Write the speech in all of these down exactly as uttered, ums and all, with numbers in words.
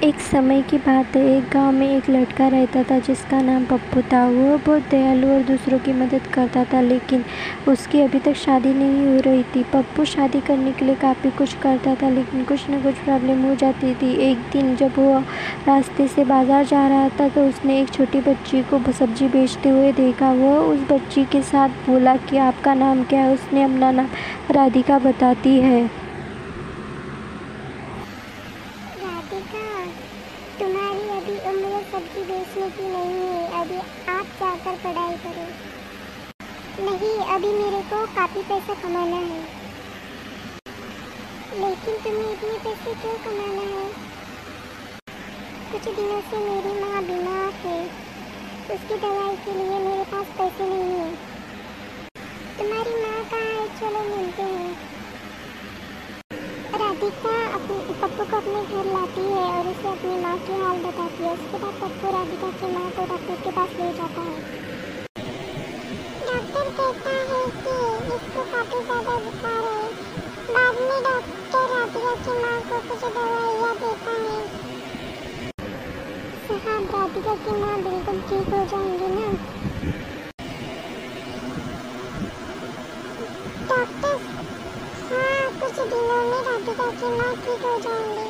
एक समय की बात है, एक गांव में एक लड़का रहता था जिसका नाम पप्पू था। वो बहुत दयालु और दूसरों की मदद करता था, लेकिन उसकी अभी तक शादी नहीं हो रही थी। पप्पू शादी करने के लिए काफ़ी कुछ करता था, लेकिन कुछ न कुछ प्रॉब्लम हो जाती थी। एक दिन जब वो रास्ते से बाजार जा रहा था तो उसने एक छोटी बच्ची को सब्जी बेचते हुए देखा। वो उस बच्ची के साथ बोला कि आपका नाम क्या है? उसने अपना नाम राधिका बताती है। राधिका, तुम्हारी अभी उम्र सब्जी बेचने की नहीं है। अभी आप जाकर पढ़ाई करो। नहीं, अभी मेरे को काफ़ी पैसा कमाना है। लेकिन तुम्हें इतने पैसे क्यों कमाना है? कुछ दिनों से मेरी माँ बीमार है। उसकी दवाई के लिए मेरे पास पैसे नहीं है। तुम्हारी माँ कहाँ है? चलो मिलते हैं। राधिका अपने पप्पू को अपने घर लाती है और उसे अपनी माँ की हाल बताती है। उसके बाद पप्पू राधिका की माँ को डॉक्टर के पास ले जाता है। डॉक्टर कहता है कि इसको काफी ज्यादा बुखार है। बाद में डॉक्टर राधिका की माँ को कुछ दवाइयाँ देता है। साहब, राधिका की माँ बिल्कुल ठीक हो जाएंगी ना? डॉक्टर, हाँ, कुछ दिनों में राधिका की माँ ठीक हो जाएंगी।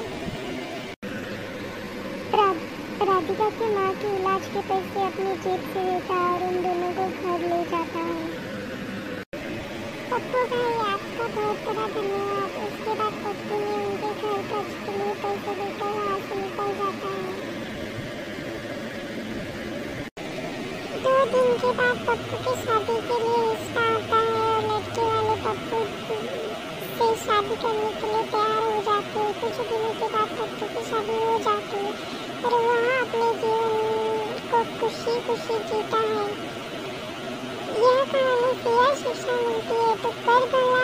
राधिका की माँ के इलाज के पैसे अपनी जेब से लेता है और उन दोनों को घर ले जाता है। पप्पू भाई, आपका बहुत बड़ा धन्यवाद। उसके बाद पप्पू ने उनके घर खर्च के लिए पैसे देकर वहाँ से निकल जाता है। दो दिन के बाद पप्पू की शादी के लिए रिश्ता आता है और लड़के वाले पप्पू से शादी करने के लिए तैयार हो जाते हैं। कुछ दिनों के बाद पप्पू की शादी हो जाती है और वहाँ अपने जीवन को खुशी खुशी जीता है। यह कहानी से यह शिक्षा मिलती है तो कर